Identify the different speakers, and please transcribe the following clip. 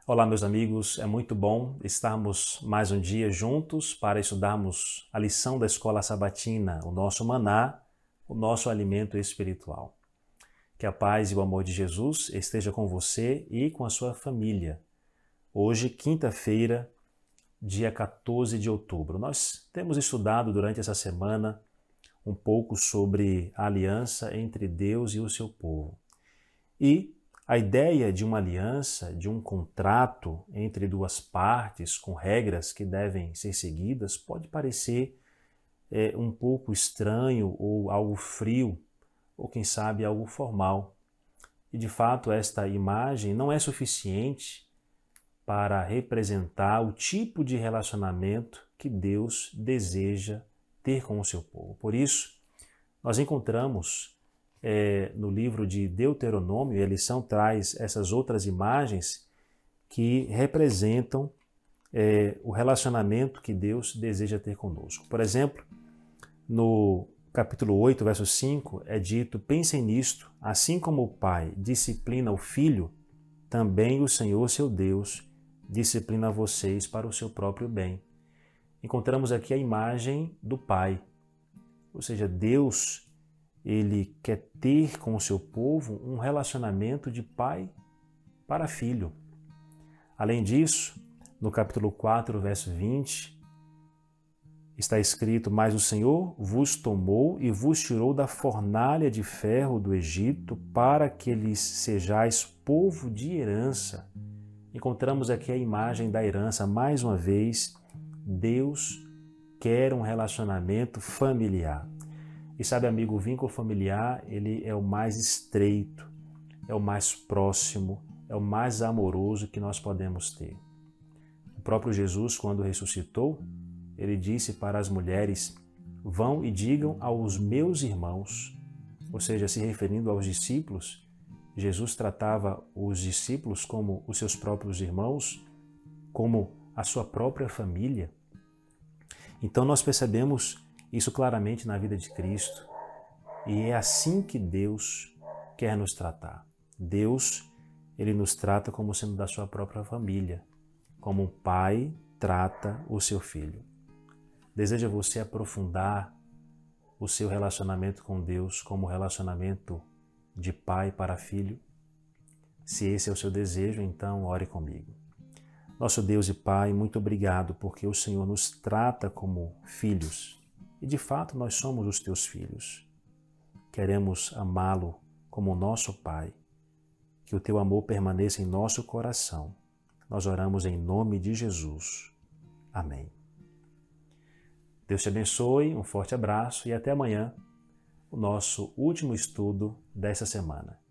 Speaker 1: Olá, meus amigos, é muito bom estarmos mais um dia juntos para estudarmos a lição da Escola Sabatina, o nosso maná, o nosso alimento espiritual. Que a paz e o amor de Jesus esteja com você e com a sua família. Hoje, quinta-feira, dia 14 de outubro. Nós temos estudado durante essa semana um pouco sobre a aliança entre Deus e o seu povo. E a ideia de uma aliança, de um contrato entre duas partes com regras que devem ser seguidas pode parecer um pouco estranho ou algo frio, ou quem sabe algo formal. E de fato esta imagem não é suficiente para representar o tipo de relacionamento que Deus deseja ter com o seu povo. Por isso, nós encontramos no livro de Deuteronômio, e a lição traz essas outras imagens que representam o relacionamento que Deus deseja ter conosco. Por exemplo, no capítulo 8, verso 5, é dito: pensem nisto, assim como o pai disciplina o filho, também o Senhor, seu Deus, disciplina vocês para o seu próprio bem. Encontramos aqui a imagem do pai, ou seja, Deus ele quer ter com o seu povo um relacionamento de pai para filho. Além disso, no capítulo 4, verso 20, está escrito: mas o Senhor vos tomou e vos tirou da fornalha de ferro do Egito para que lhes sejais povo de herança. Encontramos aqui a imagem da herança. Mais uma vez, Deus quer um relacionamento familiar. E sabe, amigo, o vínculo familiar, ele é o mais estreito, é o mais próximo, é o mais amoroso que nós podemos ter. O próprio Jesus, quando ressuscitou, ele disse para as mulheres: vão e digam aos meus irmãos, ou seja, se referindo aos discípulos. Jesus tratava os discípulos como os seus próprios irmãos, como a sua própria família. Então nós percebemos isso claramente na vida de Cristo. E é assim que Deus quer nos tratar. Deus, ele nos trata como sendo da sua própria família, como um pai trata o seu filho. Deseja você aprofundar o seu relacionamento com Deus como relacionamento de pai para filho? Se esse é o seu desejo, então ore comigo. Nosso Deus e Pai, muito obrigado porque o Senhor nos trata como filhos. E de fato nós somos os teus filhos. Queremos amá-lo como nosso Pai. Que o teu amor permaneça em nosso coração. Nós oramos em nome de Jesus. Amém. Deus te abençoe, um forte abraço e até amanhã, o nosso último estudo dessa semana.